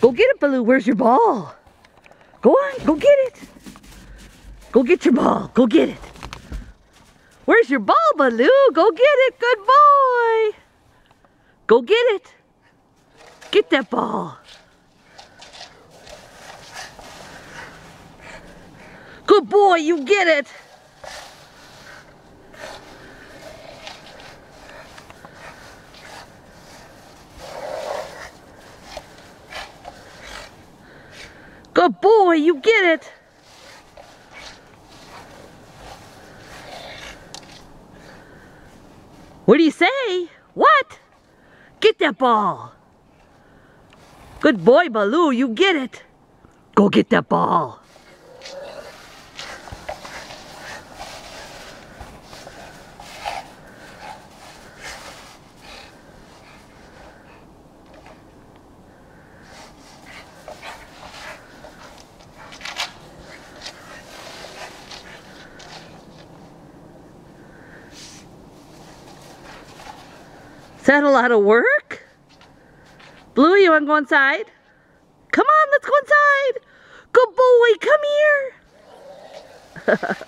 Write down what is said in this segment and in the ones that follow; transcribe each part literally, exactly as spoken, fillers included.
Go get it, Baloo. Where's your ball? Go on, go get it. Go get your ball. Go get it. Where's your ball, Baloo? Go get it. Good boy. Go get it. Get that ball. Good boy, you get it. Good boy, you get it. What do you say? What? Get that ball. Good boy, Baloo, you get it. Go get that ball. Is that a lot of work? Blue, you want to go inside? Come on, let's go inside. Good boy, come here.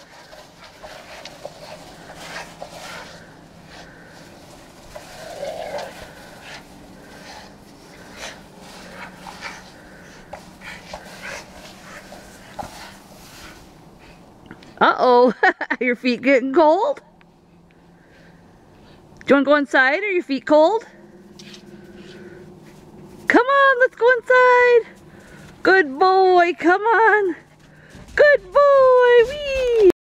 Uh-oh, your feet getting cold? Do you want to go inside? Are your feet cold? Come on, let's go inside. Good boy, come on. Good boy, wee.